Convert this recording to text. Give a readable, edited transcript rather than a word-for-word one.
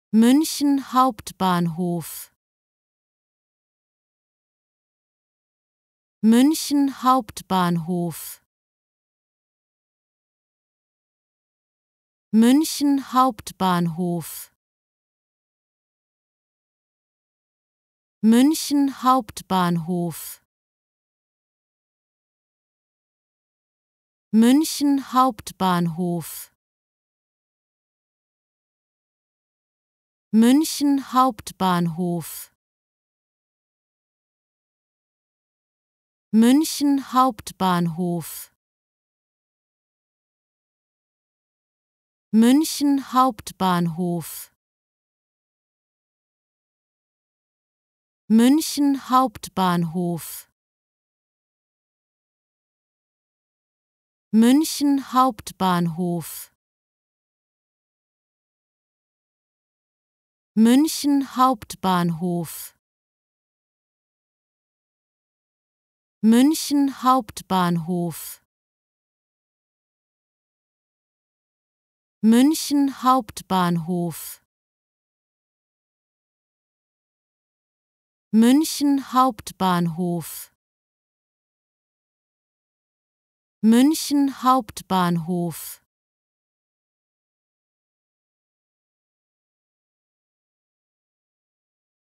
München Hauptbahnhof. München Hauptbahnhof. München Hauptbahnhof. München Hauptbahnhof. München Hauptbahnhof. München Hauptbahnhof. München Hauptbahnhof. München Hauptbahnhof. München Hauptbahnhof. München Hauptbahnhof. München Hauptbahnhof. München Hauptbahnhof. München Hauptbahnhof. München Hauptbahnhof. München Hauptbahnhof.